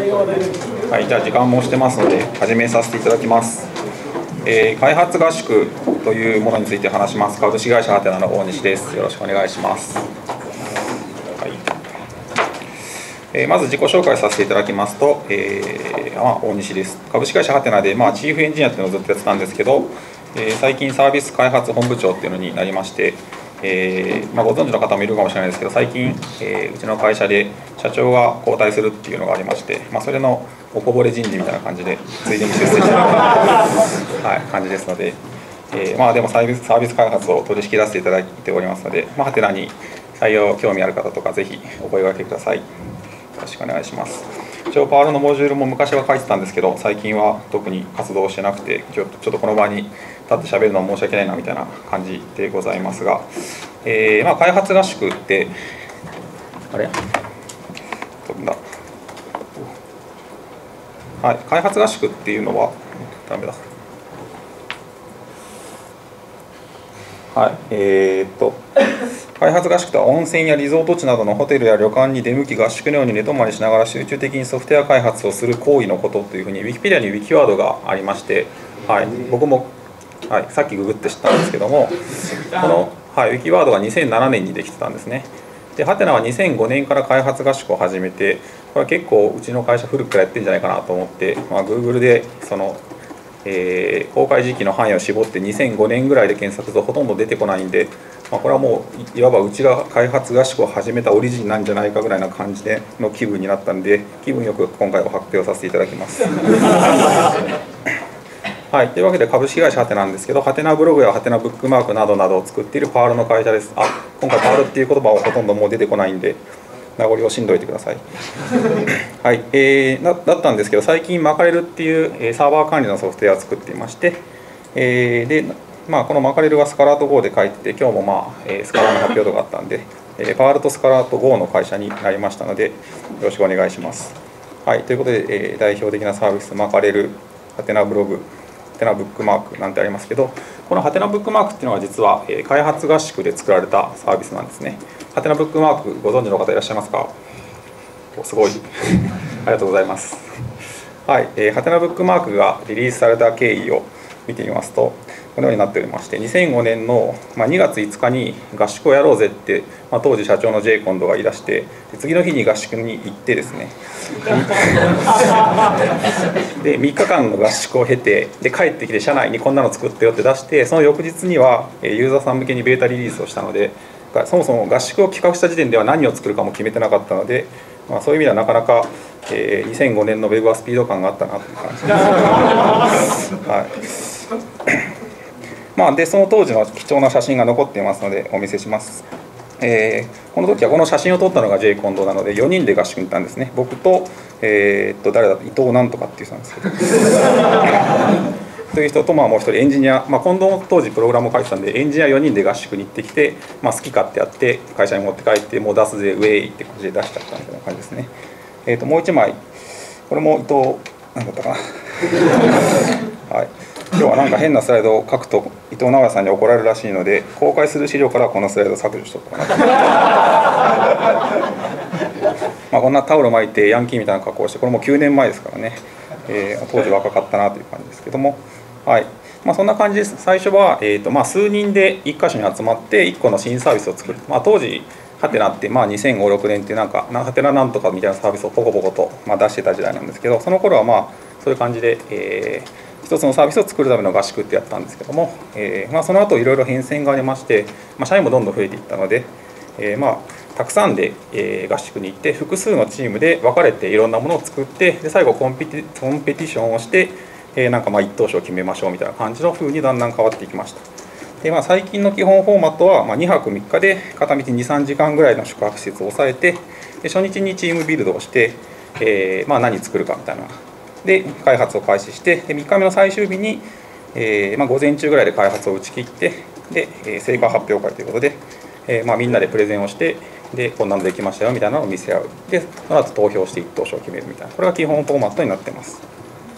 はい、じゃあ時間も押してますので始めさせていただきます。開発合宿というものについて話します。株式会社ハテナの大西です。よろしくお願いします。はい、まず自己紹介させていただきますと、大西です。株式会社ハテナで、チーフエンジニアっていうのをずっとやってたんですけど、最近サービス開発本部長っていうのになりまして、ご存知の方もいるかもしれないですけど、最近、うちの会社で社長が交代するっていうのがありまして、それのおこぼれ人事みたいな感じでついでに出世した感じですので、でもサービス開発を取り仕切らせていただいておりますので、ハテナに採用興味ある方とかぜひお声掛けください。よろしくお願いします。一応パワールのモジュールも昔は書いてたんですけど、最近は特に活動してなくて、ちょっとこの場に立って喋るのは申し訳ないなみたいな感じでございますが、開発合宿って開発合宿っていうのは開発合宿とは温泉やリゾート地などのホテルや旅館に出向き合宿のように寝泊まりしながら集中的にソフトウェア開発をする行為のことというふうに Wikipedia にウィキワードがありまして、僕も、さっきググって知ったんですけども、この、ウィキワードが2007年にできてたんですね。でハテナは2005年から開発合宿を始めて、これは結構うちの会社古くからやってるんじゃないかなと思って、Google でその公開時期の範囲を絞って2005年ぐらいで検索するとほとんど出てこないんで、これはもういわばうちが開発合宿を始めたオリジンなんじゃないかぐらいな感じでの気分になったんで、気分よく今回は発表させていただきます。というわけで株式会社ハテナなんですけど、ハテナブログやハテナブックマークなどなどを作っているパールの会社です。今回パールっていう言葉はほとんどもう出てこないんで名残惜しんどいてください。だったんですけど、最近マカレルっていうサーバー管理のソフトウェアを作っていまして、このマカレルはスカラート Go で書いてて、今日もスカラーの発表とかあったんで、パールとスカラート Go の会社になりましたので、よろしくお願いします。ということで、代表的なサービス、マカレル、ハテナブログ、ハテナブックマークなんてありますけど、このハテナブックマークっていうのは実は開発合宿で作られたサービスなんですね。ハテナブックマークご存知の方いらっしゃいますか？すごいありがとうございます。ハテナブックマークがリリースされた経緯を見てみますと、このようになっておりまして、2005年の2月5日に合宿をやろうぜって、当時社長のジェイコンドが言い出して、次の日に合宿に行ってですねで3日間の合宿を経て、で帰ってきて社内にこんなの作ってよって出して、その翌日にはユーザーさん向けにベータリリースをしたので、そもそも合宿を企画した時点では何を作るかも決めてなかったので、そういう意味ではなかなか2005年のウェブはスピード感があったなという感じです。でその当時の貴重な写真が残っていますのでお見せします。この時はこの写真を撮ったのが J 近藤なので4人で合宿に行ったんですね。僕と、誰だ伊藤なんとかっていう人なんですけどという人と、もう一人エンジニア、近藤も当時プログラムを書いてたんで、エンジニア4人で合宿に行ってきて、好き勝手やって会社に持って帰って、もう出すぜウェイって感じで出しちゃったみたいな感じですね。もう1枚、これも伊藤なんだったかな今日はなんか変なスライドを書くと伊藤直哉さんに怒られるらしいので、公開する資料からこのスライドを削除しておこうかなこんなタオル巻いてヤンキーみたいな格好をして、これも9年前ですからね、当時若かったなという感じですけども、そんな感じです。最初は、数人で1箇所に集まって1個の新サービスを作る。当時ハテナって2005、6年ってなんかハテナなんとかみたいなサービスをポコポコと出してた時代なんですけど、その頃はそういう感じで、一つのサービスを作るための合宿ってやったんですけども、その後いろいろ変遷がありまして、社員もどんどん増えていったので、たくさんで合宿に行って複数のチームで分かれていろんなものを作って、で最後コンペティションをして、一等賞を決めましょうみたいな感じの風にだんだん変わっていきました。で最近の基本フォーマットは2泊3日で片道 2,3 時間ぐらいの宿泊施設を抑えて、で初日にチームビルドをして、何作るかみたいなで開発を開始して、で3日目の最終日に、午前中ぐらいで開発を打ち切って、で成果発表会ということで、みんなでプレゼンをして、でこんなのできましたよみたいなのを見せ合う。でその後投票して一等賞を決めるみたいな、これが基本フォーマットになっています。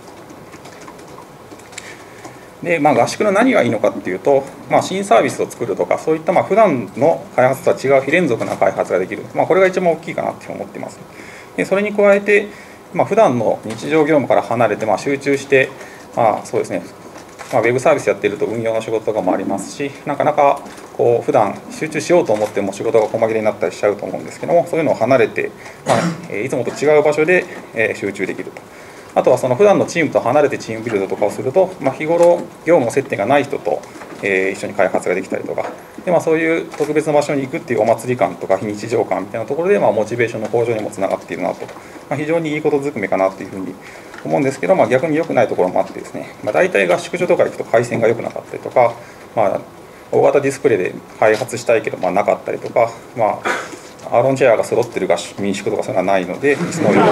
で合宿の何がいいのかっていうと、新サービスを作るとか、そういった普段の開発とは違う非連続な開発ができる、これが一番大きいかなって思っています。でそれに加えて、 普段の日常業務から離れて集中して、そうですね、ウェブサービスやってると運用の仕事とかもありますし、なかなかこう普段集中しようと思っても仕事が細切れになったりしちゃうと思うんですけども、そういうのを離れて、いつもと違う場所で集中できると。あとはその普段のチームと離れてチームビルドとかをすると、日頃業務接点がない人と一緒に開発ができたりとかで、そういう特別な場所に行くっていうお祭り感とか非日常感みたいなところで、モチベーションの向上にもつながっているなと、非常にいいことずくめかなというふうに思うんですけど、逆に良くないところもあってですね、大体合宿所とか行くと回線が良くなかったりとか、大型ディスプレイで開発したいけど、なかったりとか、アーロンチェアが揃ってる民宿とかそういうのはないので、椅子の上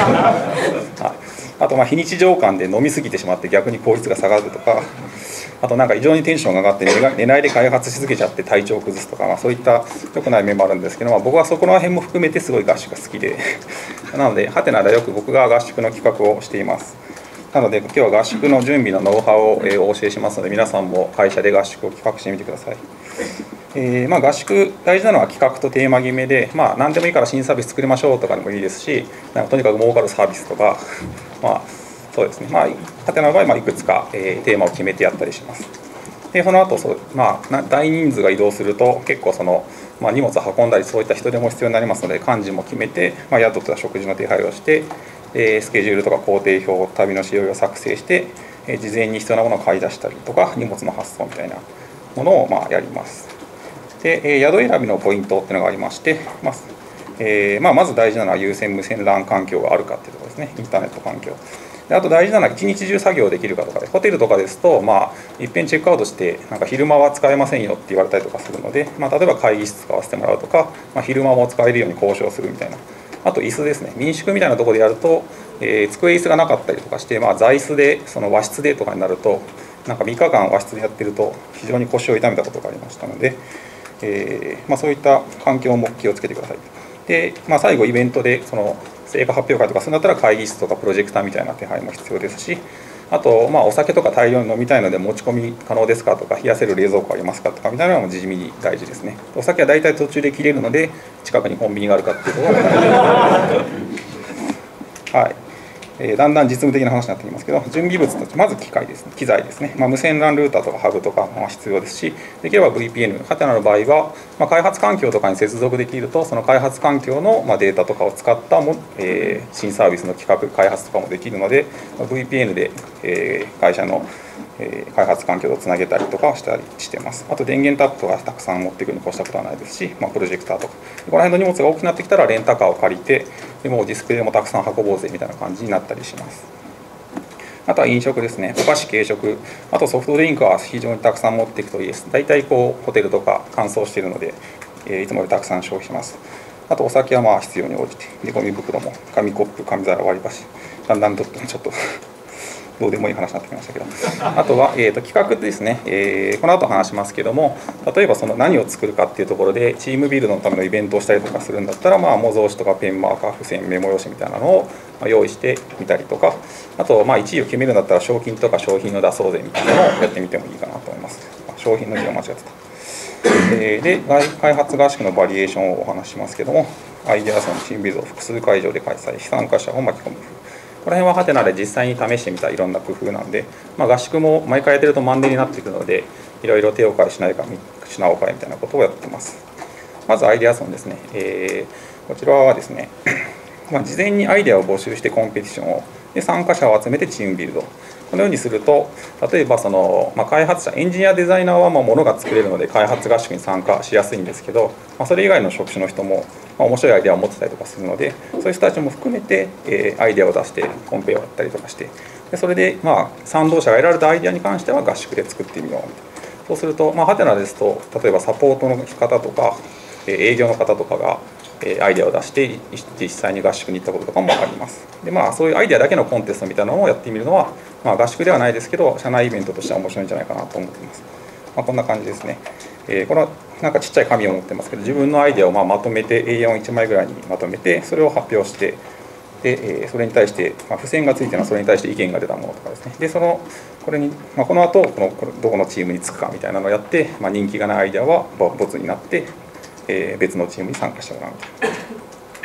あと非日常感で飲み過ぎてしまって逆に効率が下がるとか、あと異常にテンションが上がって寝ないで開発し続けちゃって体調を崩すとか、そういった良くない面もあるんですけど、僕はそこら辺も含めてすごい合宿が好きでなのでハテナでよく僕が合宿の企画をしています。なので今日は合宿の準備のノウハウをお教えしますので、皆さんも会社で合宿を企画してみてください。合宿大事なのは企画とテーマ決めで、何でもいいから新サービス作りましょうとかでもいいですし、とにかく儲かるサービスとか、そうですね、ハテナの場合いくつかテーマを決めてやったりします。でその後大人数が移動すると結構荷物を運んだりそういった人手も必要になりますので、幹事も決めて、宿と食事の手配をして、スケジュールとか工程表、旅の資料を作成して、事前に必要なものを買い出したりとか、荷物の発送みたいなものをやります。で宿選びのポイントっていうのがありまして、まず大事なのは有線無線 LAN 環境があるかっていうところですね、インターネット環境。であと大事なのは一日中作業できるかとかで、ホテルとかですと、いっぺんチェックアウトして昼間は使えませんよって言われたりとかするので、例えば会議室使わせてもらうとか、昼間も使えるように交渉するみたいな。あと椅子ですね、民宿みたいなところでやると、机椅子がなかったりとかして、座椅子で和室でとかになると、3日間和室でやってると非常に腰を痛めたことがありましたので、そういった環境も気をつけてください。で、最後イベントで成果発表会とかするんだったら会議室とかプロジェクターみたいな手配も必要ですし、あとお酒とか大量に飲みたいので持ち込み可能ですかとか、冷やせる冷蔵庫ありますかとかみたいなのも地味に大事ですね。お酒は大体途中で切れるので近くにコンビニがあるかっていうことが大事はい。だんだん実務的な話になってきますけど、準備物としてまず機械ですね、機材ですね、無線 LAN ルーターとかハブとか必要ですし、できれば VPN、ハテナの場合は、開発環境とかに接続できると、その開発環境のデータとかを使った新サービスの企画、開発とかもできるので、VPN で会社の開発環境とつなげたりとかしたりしてます。あと電源タップとかたくさん持ってくるに越したことはないですし、プロジェクターとか、この辺の荷物が大きくなってきたらレンタカーを借りて、でもうディスプレイもたくさん運ぼうぜみたいな感じになったりします。あとは飲食ですね、お菓子、軽食、あとソフトドリンクは非常にたくさん持っていくといいです。大体ホテルとか乾燥しているので、いつもよりたくさん消費します。あとお酒は必要に応じて、でゴミ袋も紙コップ、紙皿、割り箸、だんだんとちょっとどうでもいい話になってきましたけど、あとは、企画ですね、この後話しますけども、例えば何を作るかっていうところでチームビルドのためのイベントをしたりとかするんだったら、模造紙とかペンマーカー、付箋、メモ用紙みたいなのを用意してみたりとか、あと1位を決めるんだったら賞金とか商品を出そうぜみたいなのをやってみてもいいかなと思います。商品の字を間違ってた。で開発合宿のバリエーションをお話ししますけども、アイデアソンチームビルドを複数会場で開催、参加者を巻き込む。この辺はハテナで実際に試してみたいろんな工夫なんで、合宿も毎回やってるとマンネリになってくるので、いろいろ手を変えしないか品を変えみたいなことをやってます。まずアイデアソンですね。こちらはですね、事前にアイデアを募集してコンペティションを、で参加者を集めてチームビルド。このようにすると、例えば開発者、エンジニアデザイナーは物が作れるので開発合宿に参加しやすいんですけど、それ以外の職種の人も面白いアイデアを持ってたりとかするので、そういう人たちも含めてアイデアを出してコンペをやったりとかして、でそれで賛同者が得られたアイデアに関しては合宿で作ってみようみたいな。そうすると、ハテナですと、例えばサポートの方とか営業の方とかがアイデアを出して実際に合宿に行ったこととかもあります。でそういうアイデアだけのコンテストみたいなのをやってみるのは、合宿ではないですけど社内イベントとしては面白いんじゃないかなと思っています。こんな感じですね。これはちっちゃい紙を持ってますけど、自分のアイデアをまとめて A41 枚ぐらいにまとめてそれを発表して、でそれに対して付箋がついてるのはそれに対して意見が出たものとかですね。でこれにこの後どこのチームにつくかみたいなのをやって、人気がないアイデアはボツになって別のチームに参加してもらうみたいな。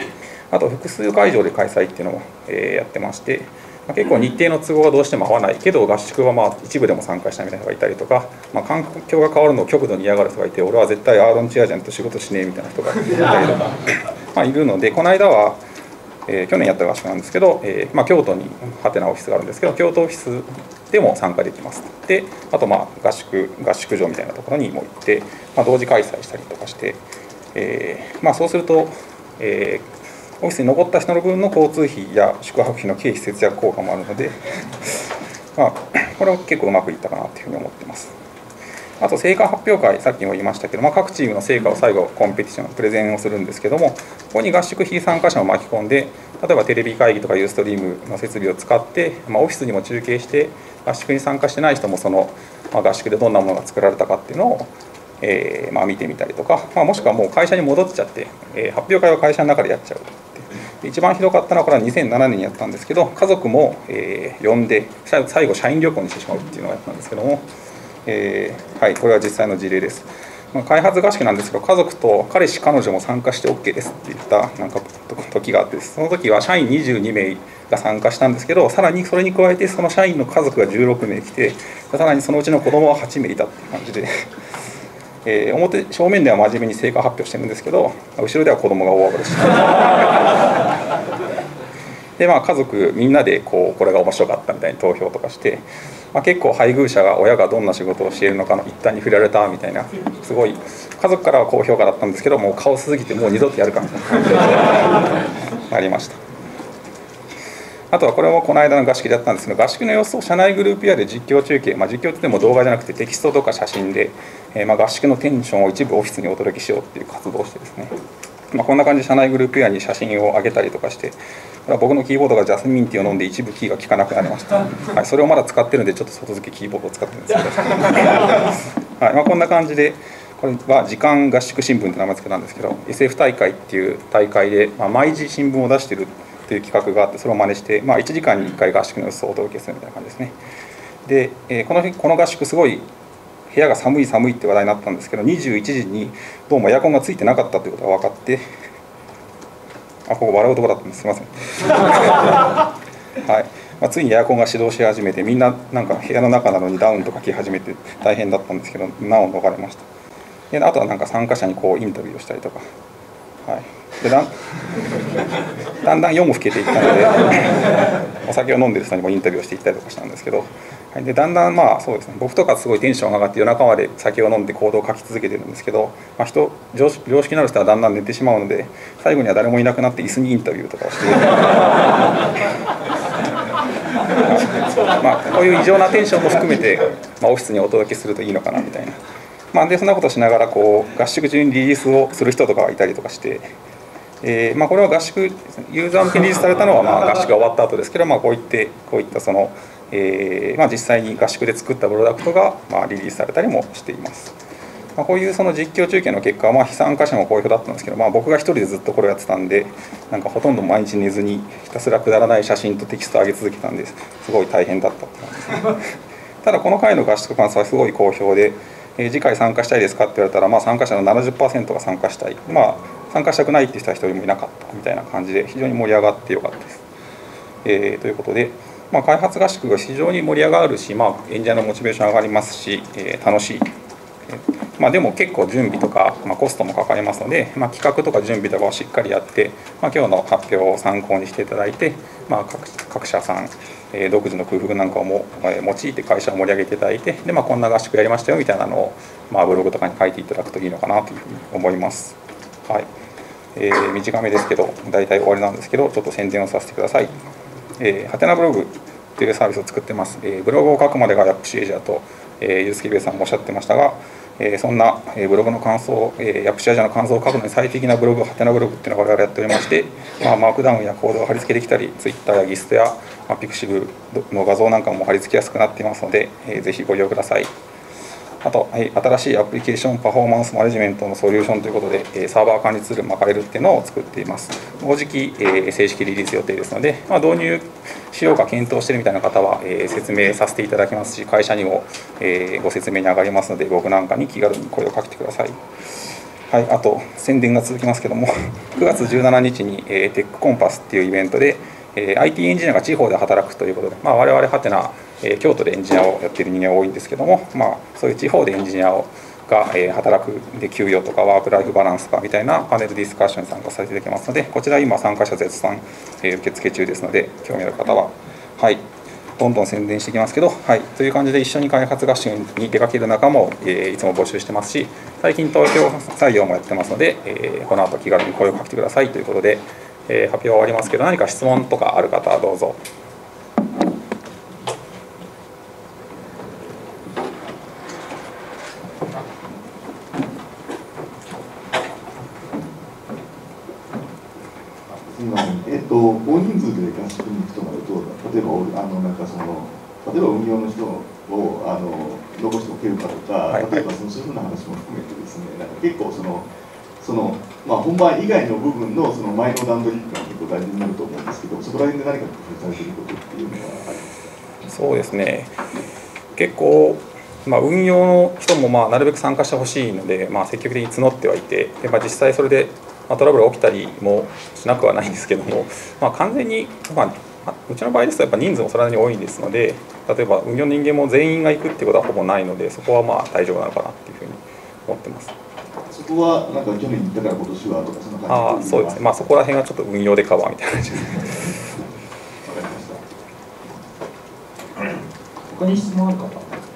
あと複数会場で開催っていうのもやってまして、結構日程の都合がどうしても合わないけど合宿はまあ一部でも参加したみたいな人がいたりとか、環境が変わるのを極度に嫌がる人がいて、俺は絶対アーロンチェアじゃんと仕事しねえみたいな人がいたりとかいるので、この間は、去年やった合宿なんですけど、京都にハテナオフィスがあるんですけど、京都オフィスでも参加できます。であと合宿場みたいなところにも行って、同時開催したりとかして、そうすると、オフィスに残った人の分の交通費や宿泊費の経費節約効果もあるのでこれは結構うまくいったかなというふうに思っています。あと成果発表会、さっきも言いましたけど、各チームの成果を最後コンペティションプレゼンをするんですけども、ここに合宿非参加者を巻き込んで、例えばテレビ会議とかユーストリームの設備を使って、オフィスにも中継して合宿に参加してない人もその、合宿でどんなものが作られたかっていうのを見てみたりとか、もしくはもう会社に戻っちゃって、発表会は会社の中でやっちゃうと。一番ひどかったのはこれは2007年にやったんですけど、家族も呼んで最後社員旅行にしてしまうっていうのをやったんですけども、はい、これは実際の事例です。開発合宿なんですけど、家族と彼氏彼女も参加して OK ですって言った時があって、その時は社員22名が参加したんですけど、さらにそれに加えてその社員の家族が16名来て、さらにそのうちの子供は8名いたっていう感じで正面では真面目に成果発表してるんですけど、後ろでは子供が大暴れしてで、家族みんなでこれが面白かったみたいに投票とかして、結構配偶者が親がどんな仕事をしているのかの一端に触れられたみたいな、すごい家族からは高評価だったんですけど、もうカオスすぎてもう二度とやるかみたいな感じでありました。あとはこれもこの間の合宿でやったんですけど、合宿の様子を社内グループやで実況中継、実況といっても動画じゃなくてテキストとか写真で、合宿のテンションを一部オフィスにお届けしようっていう活動をしてですね、こんな感じで社内グループやに写真を上げたりとかして、これは僕のキーボードがジャスミンティーを飲んで一部キーが効かなくなりました。はい、それをまだ使ってるんでちょっと外付けキーボードを使ってるんですけどはい、こんな感じで、これは時間合宿新聞って名前付けたんですけど、 SF 大会っていう大会で、毎時新聞を出してるという企画があって、それを真似して、1時間に1回合宿の様子をお届けするみたいな感じですね。で、この合宿すごい部屋が寒いって話題になったんですけど、21時にどうもエアコンがついてなかったということが分かって、ここ笑うところだったんです、すみませんはい、ついにエアコンが始動し始めて、みんななんか部屋の中なのにダウンとか着始めて大変だったんですけど、難を逃れました。であとはなんか参加者にインタビューをしたりとか、はい、でだんだん夜も更けていったのでお酒を飲んでる人にもインタビューをしていったりとかしたんですけど、でだんだんそうですね、僕とかすごいテンションが上がって夜中まで酒を飲んでコードを書き続けてるんですけど、常識のある人はだんだん寝てしまうので、最後には誰もいなくなって椅子にインタビューとかをしてこういう異常なテンションも含めて、オフィスにお届けするといいのかなみたいな。でそんなことしながら合宿中にリリースをする人とかがいたりとかして、これは合宿ユーザー向けにリリースされたのは合宿が終わった後ですけど、こういったその、実際に合宿で作ったプロダクトがリリースされたりもしています。こういうその実況中継の結果は非参加者も好評だったんですけど、僕が一人でずっとこれをやってたんで、なんかほとんど毎日寝ずにひたすらくだらない写真とテキストを上げ続けたんですごい大変だったって感じですねただこの回の合宿感想はすごい好評で、次回参加したいですかって言われたら、参加者の 70% が参加したい、参加したくないっていう人は一人もいなかったみたいな感じで、非常に盛り上がってよかったです。ということで、開発合宿が非常に盛り上がるし、エンジニアのモチベーション上がりますし、楽しい。でも結構準備とか、コストもかかりますので、企画とか準備とかをしっかりやって、今日の発表を参考にしていただいて、各社さん、独自の工夫なんかを用いて会社を盛り上げていただいて、で、こんな合宿やりましたよみたいなのを、ブログとかに書いていただくといいのかなというふうに思います。はい、短めですけど、大体終わりなんですけど、ちょっと宣伝をさせてください。ハテナブログというサービスを作ってます。ブログを書くまでがヤップシエージャーと、ユースケベイさんもおっしゃってましたが、そんなブログの感想、ヤップシエージャーの感想を書くのに最適なブログ、ハテナブログっていうのを我々やっておりまして、マークダウンやコードを貼り付けできたり、Twitter や GIST やピクシブの画像なんかも貼り付けやすくなっていますので、ぜひご利用ください。あと、新しいアプリケーションパフォーマンスマネジメントのソリューションということで、サーバー管理ツールマカエルっていうのを作っています。もうじき正式リリース予定ですので、導入しようか検討しているみたいな方は説明させていただきますし、会社にもご説明に上がりますので、僕なんかに気軽に声をかけてください。 はい、あと宣伝が続きますけども、9月17日に、テックコンパスっていうイベントで、IT エンジニアが地方で働くということで、我々はてな、京都でエンジニアをやっている人間が多いんですけども、そういう地方でエンジニアが働くで給与とかワークライフバランスかみたいなパネルディスカッションに参加させていただきますので、こちら今参加者絶賛、受付中ですので、興味ある方は、はい、どんどん宣伝していきますけど、はい、という感じで一緒に開発合宿に出かける仲間を、いつも募集してますし、最近東京採用もやってますので、この後気軽に声をかけてくださいということで、発表は終わりますけど、何か質問とかある方はどうぞ。 大人数で合宿に行くとなると、例えば運用の人をどうしておけるかとか、例えばそういうふうな話も含めてですね、結構本番以外の部分の前の段取りっていうのは結構大事になると思うんですけど、そこら辺で何か工夫されていることっていうのはありますか？そうですね、 結構運用の人もなるべく参加してほしいので、積極的に募ってはいて、で実際それでトラブルが起きたりもしなくはないんですけども、完全に、うちの場合ですとやっぱ人数もそれなりに多いですので、例えば運用の人間も全員が行くっていうことはほぼないので、そこは大丈夫なのかなっていうふうに思ってます。 そこはなんか去年行ったから今年はとかそんな感じで。 そうですね、そこら辺はちょっと運用でカバーみたいな感じですね。 わかりました。 他に質問ある方？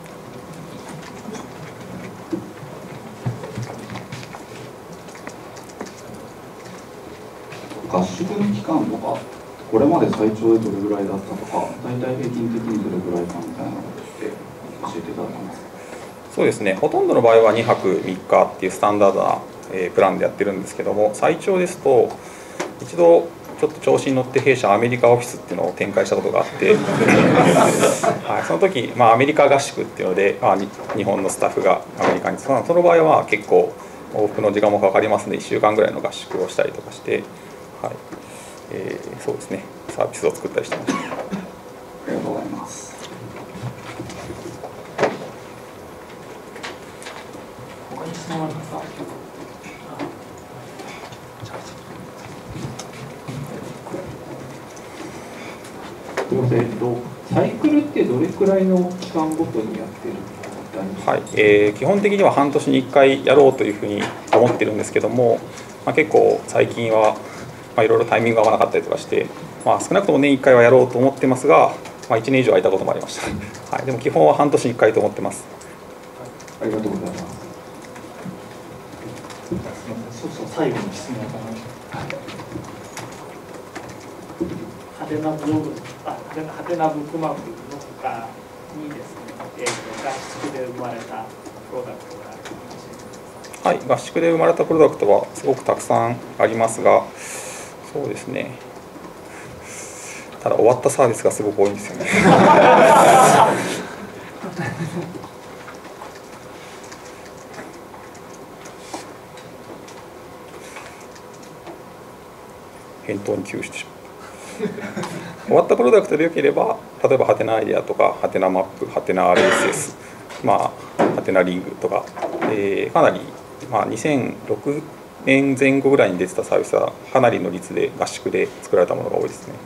合宿の期間とか、これまで最長でどれぐらいだったとか、大体平均的にどれぐらいかみたいなのって教えていただけますか？ そうですね、ほとんどの場合は2泊3日っていうスタンダードなプランでやってるんですけども、最長ですと一度ちょっと調子に乗って弊社アメリカオフィスっていうのを展開したことがあってはい、その時、アメリカ合宿っていうので、日本のスタッフがアメリカに、その場合は結構往復の時間もかかりますので1週間ぐらいの合宿をしたりとかして、はい、そうですね、サービスを作ったりしてました。 ありがとうございます。他に質問ある方？サイクルってどれくらいの期間ごとにやってるんですか？ はい、基本的には半年に1回やろうというふうに思ってるんですけども、結構最近はいろいろタイミングが合わなかったりとかして、少なくとも年1回はやろうと思ってますが、1年以上空いたこともありました、はい、でも基本は半年に1回と思ってます。 ありがとうございます。 最後の質問かな。派手なブログ、派手なブックマークの他にですね、合宿で生まれたプロダクトがあります。 はい、合宿で生まれたプロダクトはすごくたくさんありますが、そうですね、ただ終わったサービスがすごく多いんですよね。返答に窮してしまう。終わったプロダクトでよければ、例えばハテナアイデアとかハテナマップ、ハテナ RSS、ハテナリングとか、かなり、2006年前後ぐらいに出てたサービスはかなりの率で合宿で作られたものが多いですね。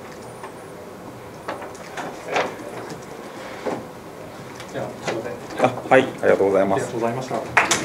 じゃあ、 はい、ありがとうございます。 ありがとうございました。